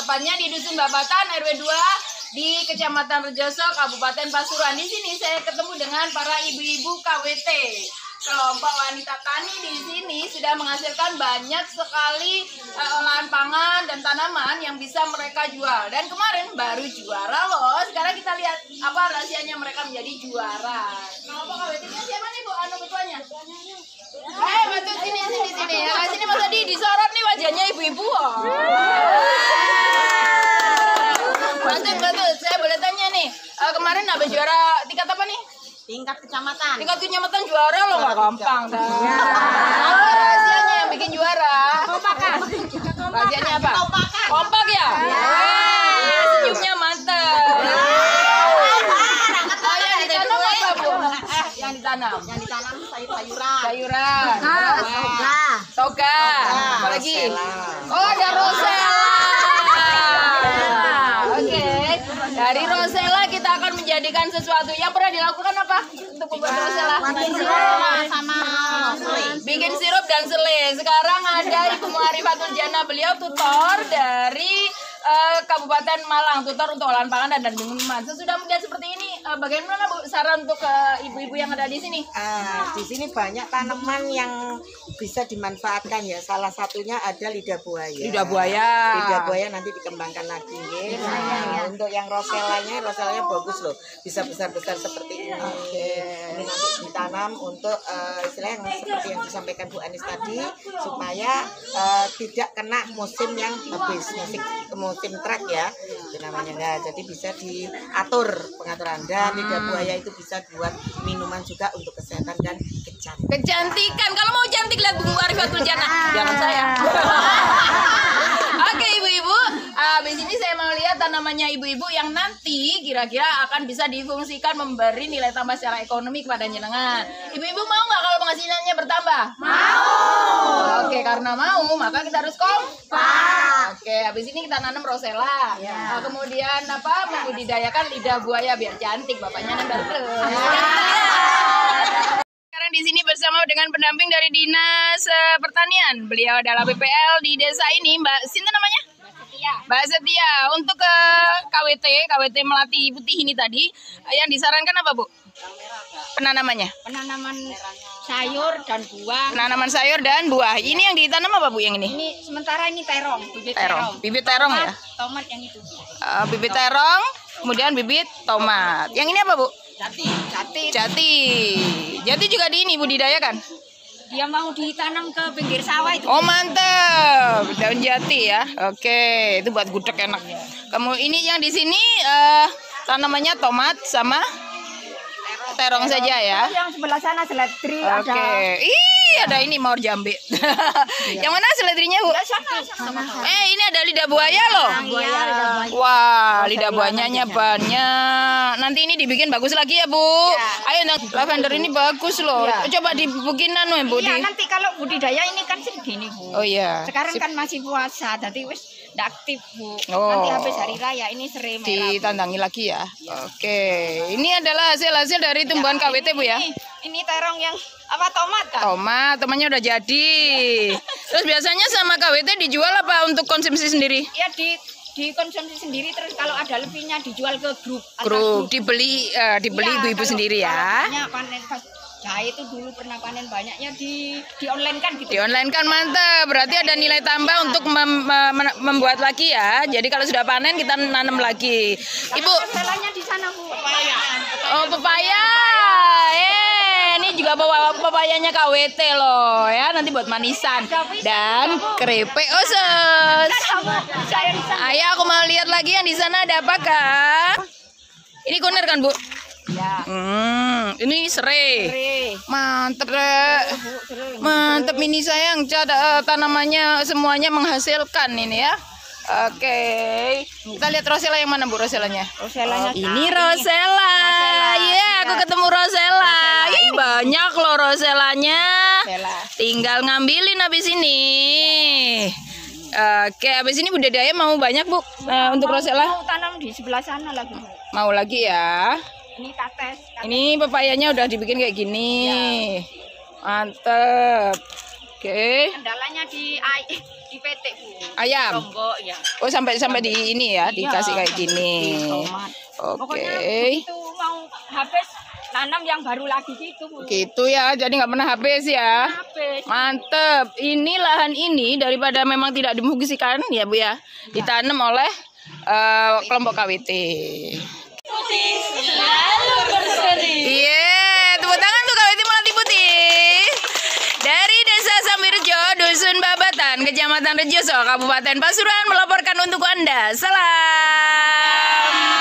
tepatnya di Dusun Babatan RW 2 di Kecamatan Rejoso, Kabupaten Pasuruan. Di sini saya ketemu dengan para ibu-ibu KWT. Kelompok wanita tani di sini sudah menghasilkan banyak sekali olahan pangan dan tanaman yang bisa mereka jual. Dan kemarin baru juara loh. Sekarang kita lihat apa rahasianya mereka menjadi juara. Kelompok KWT-nya siapa nih Bu? Anu ketuanya? Betul sini. Ya, sini Mas Adi disorot nih wajahnya ibu-ibu. Betul. Saya boleh tanya nih, kemarin habis juara tingkat apa nih? Tingkat kecamatan. Tingkat kecamatan juara loh, nggak gampang dah. Apa rahasianya yang bikin juara? Kompakan. Rahasianya apa? Kompakan. Kompak ya? Senyumnya mantap. Yang ditanam apa Bu? Yang ditanam? Yang ditanam sayur-sayuran. Sayuran. Toga. Apa lagi? Rosella. Oh, ada rosella. Oke. Dari rosella kita akan menjadikan sesuatu yang pernah dilakukan apa untuk membuat rosella? Sama Bikin sirup dan selai. Sekarang ada Ibu Muarifatul Jannah, beliau tutor dari Kabupaten Malang, tutor untuk olahan pangan dan minuman. Sesudah melihat seperti ini, bagaimana Bu saran untuk ibu-ibu yang ada di sini? Di sini banyak tanaman yang bisa dimanfaatkan ya. Salah satunya ada lidah buaya. Lidah buaya. Lidah buaya nanti dikembangkan lagi. Untuk yang rosellanya bagus loh. Bisa besar-besar seperti ini. Ini nanti ditanam untuk istilahnya seperti yang disampaikan Bu Anis tadi, supaya tidak kena musim yang habis, musim trek ya, itu namanya. Nah, jadi bisa diatur pengaturan, dan lidah buaya itu bisa buat minuman juga untuk kesehatan dan Kecantikan. Kalau mau cantik lihat Bu Muarifatul Jannah, jangan saya. Oke ibu-ibu, habis ini saya mau lihat tanamannya ibu-ibu yang nanti kira-kira akan bisa difungsikan memberi nilai tambah secara ekonomi kepada jenengan. Ibu-ibu mau nggak kalau penghasilannya bertambah? Mau. Oke, karena mau maka kita harus kompak. Oke, habis ini kita nanam rosella. Kemudian membudidayakan lidah buaya biar cantik, bapaknya nambah terus. Sekarang di sini bersama dengan pendamping dari Dinas Pertanian. Beliau adalah BPL di desa ini, Mbak Sinta namanya? Mbak Setia. Untuk ke KWT Melati Putih ini tadi, yang disarankan apa Bu? Penanamannya? penanaman sayur dan buah. Penanaman sayur dan buah. Ini yang ditanam apa Bu yang ini? Ini sementara ini terong, bibit Terong. Bibit terong ya? Tomat yang itu. Bibit terong, kemudian bibit tomat. Yang ini apa Bu? Jati. Jati juga di ini budidayakan? Dia mau ditanam ke pinggir sawah itu. Oh mantep, daun jati ya. Oke, itu buat gudeg enak. Kamu ini yang di sini tanamannya tomat sama terong saja ya. Yang sebelah sana seledri Oke. Ada ini mawar jambe. Yang mana seledrinya Bu? Ini ada lidah buaya loh. Wah, lidah buayanya banyak. Nanti ini dibikin bagus lagi ya Bu. Ayo, lavender ini bagus loh. Coba dibikin Bu. Iya, nanti kalau budidaya ini kan segini Bu. Oh iya. Sekarang kan masih puasa, jadi wis ndak aktif Bu. Oh. Nanti habis hari raya ini serai merah. Ditandangi lagi ya. Oke. Ini adalah hasil dari tumbuhan KWT Bu ya. Ini terong yang tomat kan? Tomatnya udah jadi. Terus biasanya sama KWT dijual apa untuk konsumsi sendiri? Ya dikonsumsi sendiri, terus kalau ada lebihnya dijual ke grup. Dibeli ibu-ibu sendiri ya. Panen pas jahe itu dulu pernah panen banyaknya di online kan gitu. Di online kan mantap. Berarti ada nilai tambah untuk membuat lagi ya. Jadi kalau sudah panen kita nanam lagi. Ibu. Roselanya di sana Bu. Pepaya. Oh pepaya. Ini juga pepayanya KWT loh ya. Nanti buat manisan dan keripik usus. Ayo aku mau lihat lagi yang di sana ada apakah? Ini kunir kan Bu? Ya. Ini serai. Mantep deh. Mantep ini sayang. Tanamannya semuanya menghasilkan ini ya. Oke. Kita lihat rosella yang mana Bu rosellanya? Rosellanya. Ini rosella. Iya, aku ketemu rosella. Ih, banyak loh rosellanya. Tinggal ngambilin habis ini. Oke, habis ini budidaya mau banyak Bu untuk rosella? Mau tanam di sebelah sana lagi. Mau lagi ya. Ini kates. Ini pepayanya udah dibikin kayak gini. Mantep. Oke. Kendalanya di PT, Bu. Ayam. Lombok ya. Oh, sampai di ini ya, dikasih kayak gini. Tomat. Pokoknya Oke. begitu mau habis tanam yang baru lagi gitu, Bu. Gitu ya, jadi nggak pernah habis ya. Habis. Mantep. Ini lahan ini daripada memang tidak dimugisikan ya Bu ya, ditanam oleh kelompok KWT. Putih selalu berseri. Iya, tepuk tangan tuh KWT Melati Putih. Dari Desa Samirjo, Dusun Babatan, Kecamatan Rejoso, Kabupaten Pasuruan melaporkan untuk Anda. Salam.